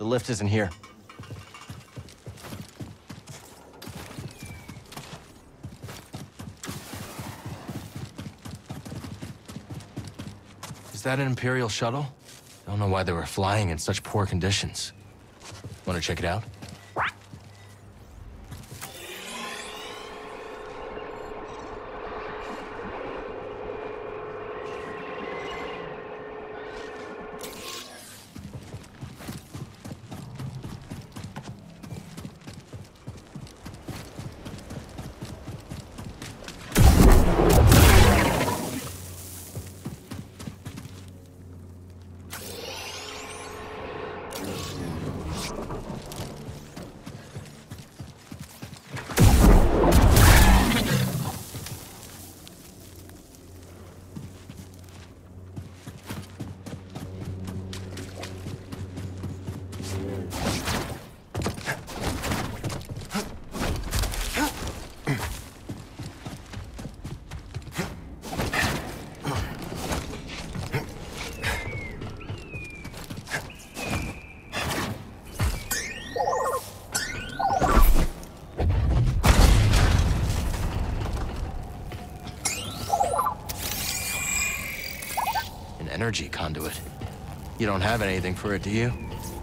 The lift isn't here. Is that an Imperial shuttle? I don't know why they were flying in such poor conditions. Want to check it out? Energy conduit. You don't have anything for it, do you?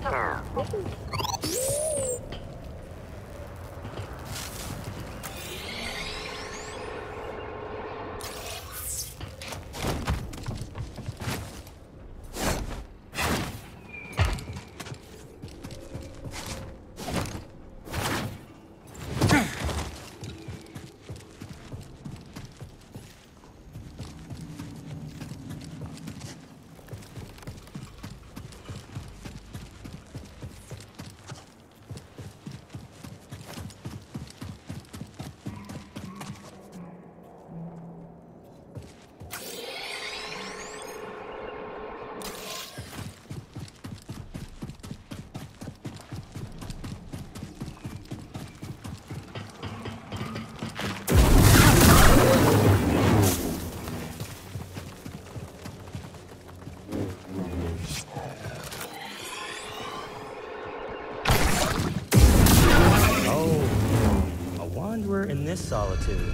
In this solitude.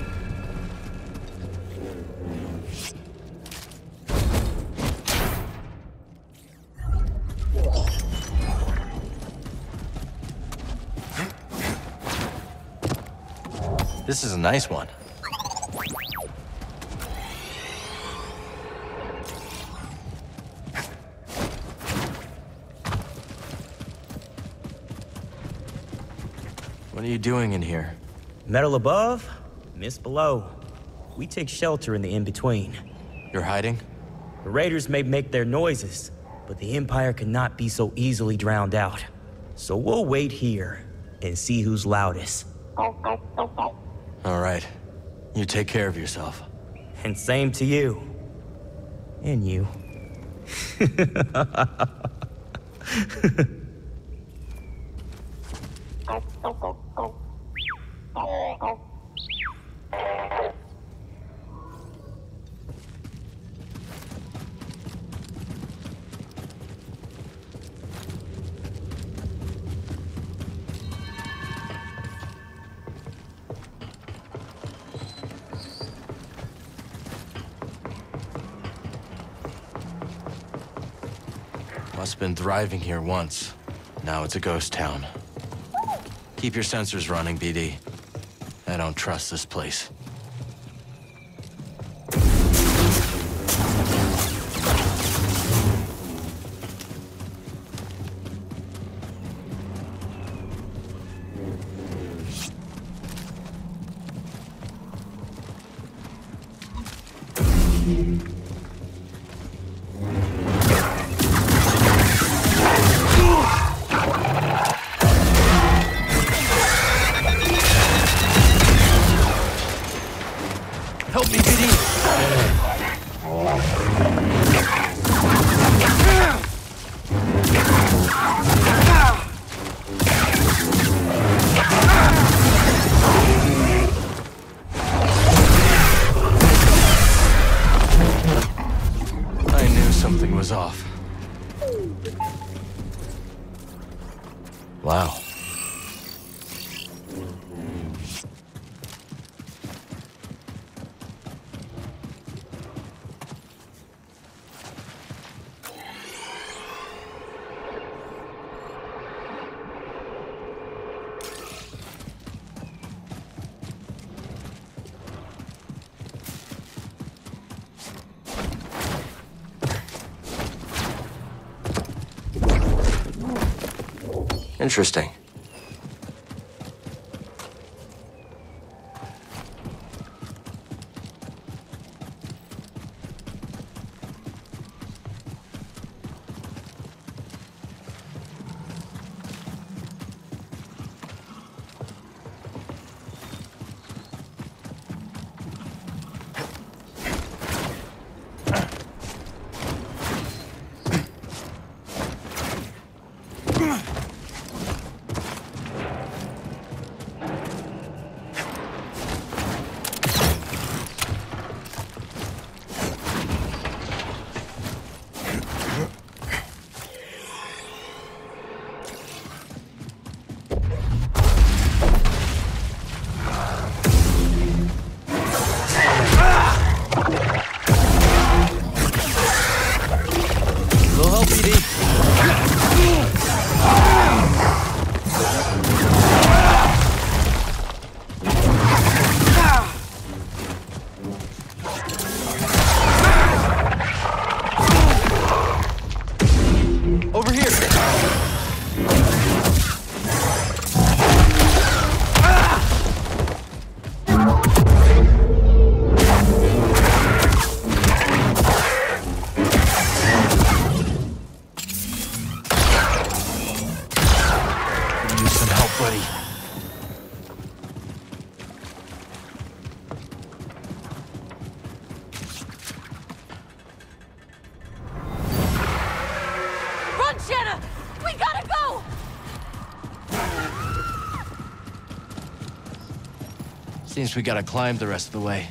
This is a nice one. What are you doing in here? Metal above, mist below. We take shelter in the in-between. You're hiding? The raiders may make their noises, but the Empire cannot be so easily drowned out. So we'll wait here and see who's loudest. All right. You take care of yourself. And same to you. And you. Must have been thriving here once. Now it's a ghost town. Keep your sensors running, BD. I don't trust this place. Help me, BD! Interesting. Seems we gotta climb the rest of the way.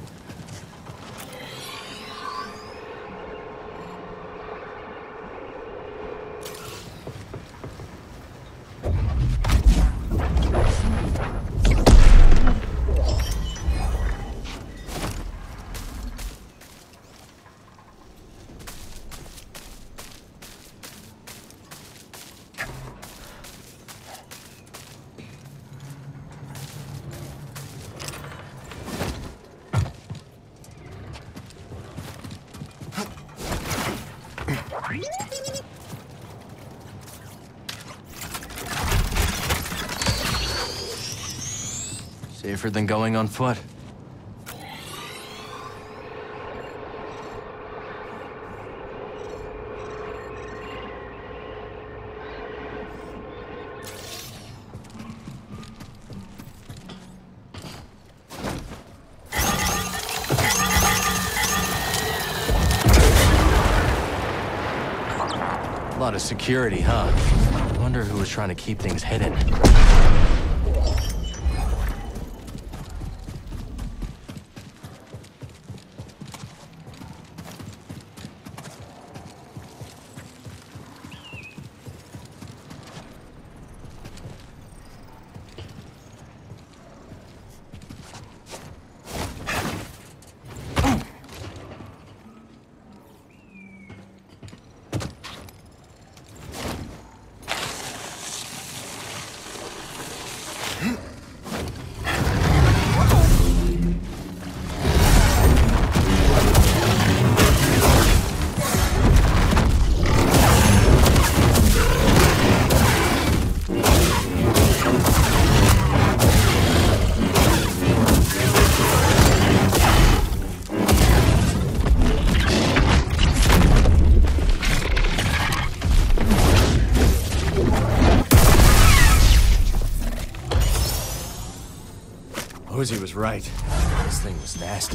Safer than going on foot. A lot of security, huh? I wonder who was trying to keep things hidden. He was right. This thing was nasty.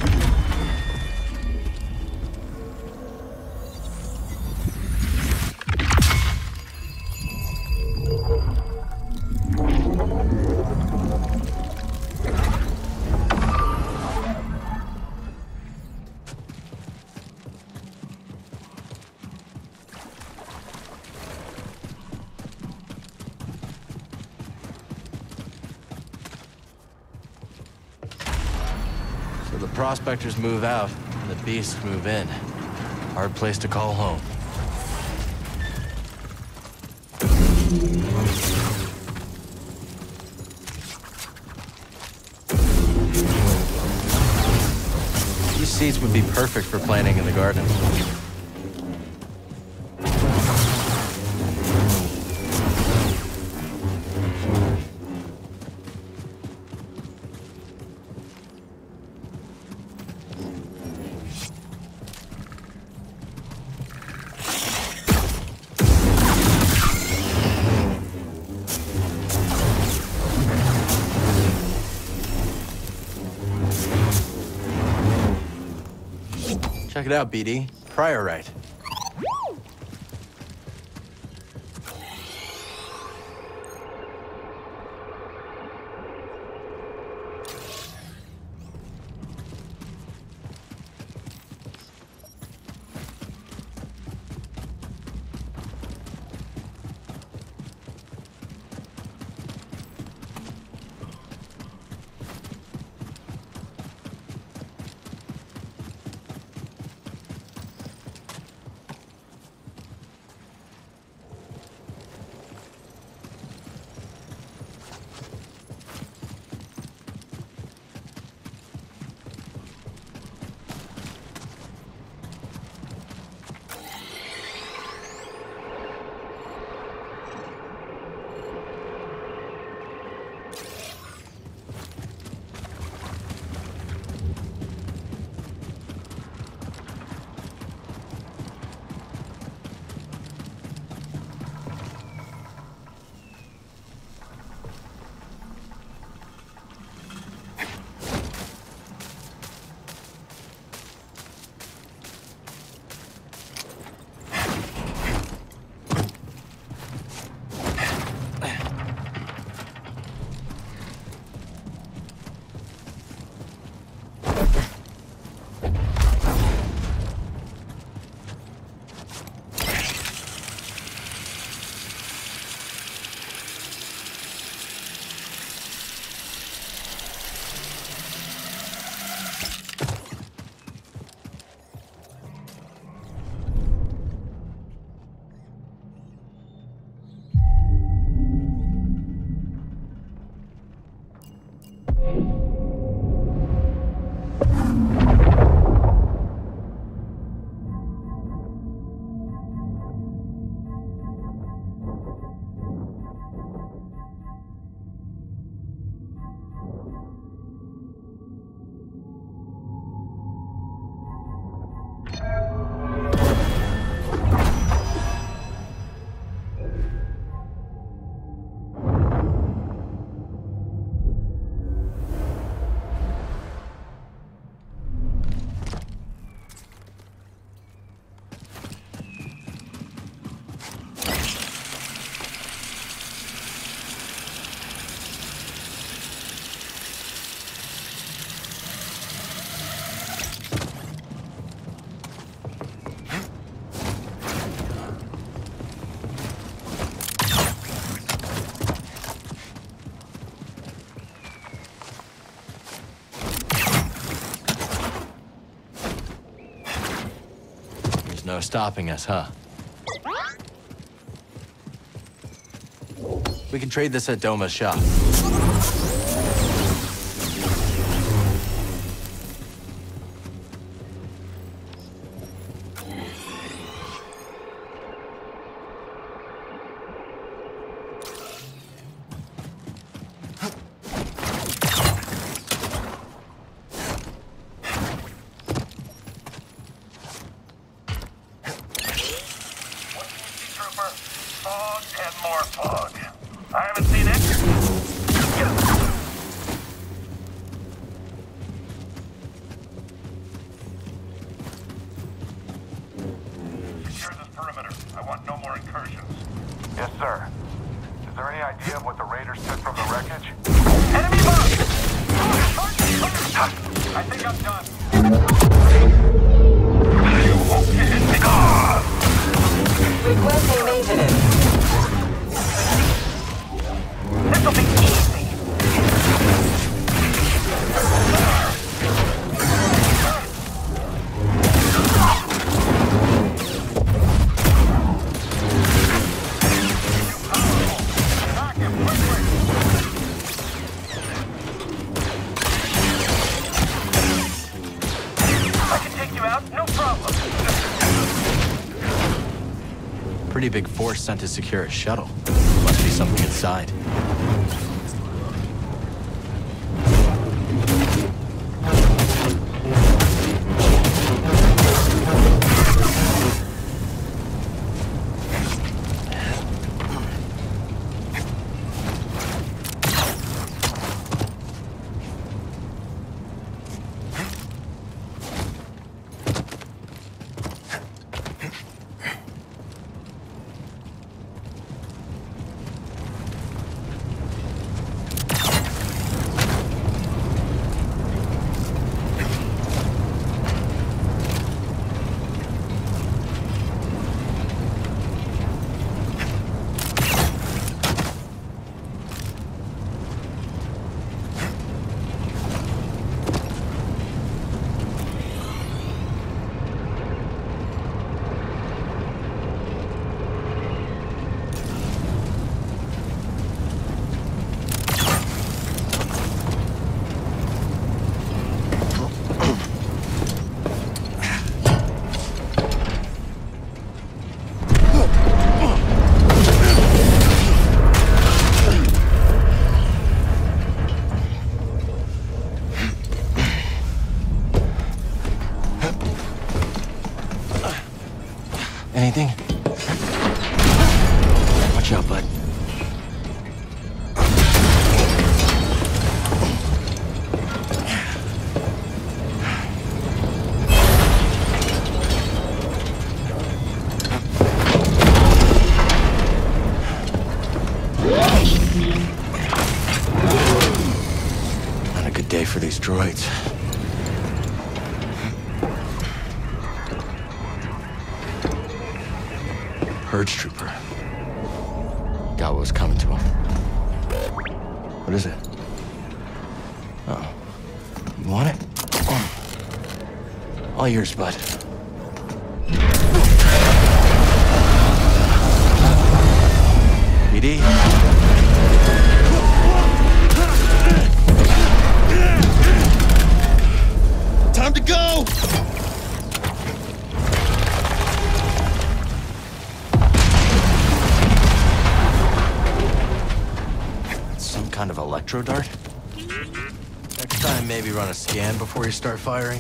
The prospectors move out, and the beasts move in. Hard place to call home. These seeds would be perfect for planting in the garden. Check it out, BD. Prior right. No stopping us, huh? We can trade this at Doma's shop. Yes, sir. Is there any idea of what the raiders took from the wreckage? Enemy bomb! I think I'm done. You won't get it. Requesting maintenance. This'll be easy. Pretty big force sent to secure a shuttle. Must be something inside. Anything? Watch out, bud. Not a good day for these droids. Purge trooper. Got what was coming to him. What is it? Oh. You want it? All yours, bud. BD? Time to go! Some kind of electro dart? Next time, maybe run a scan before you start firing.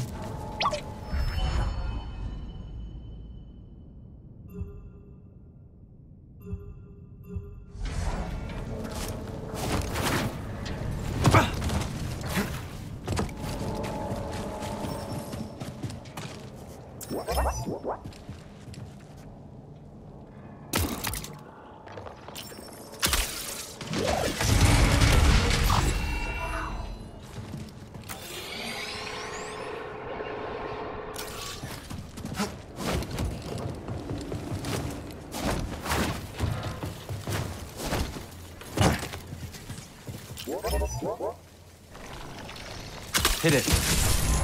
Hit it.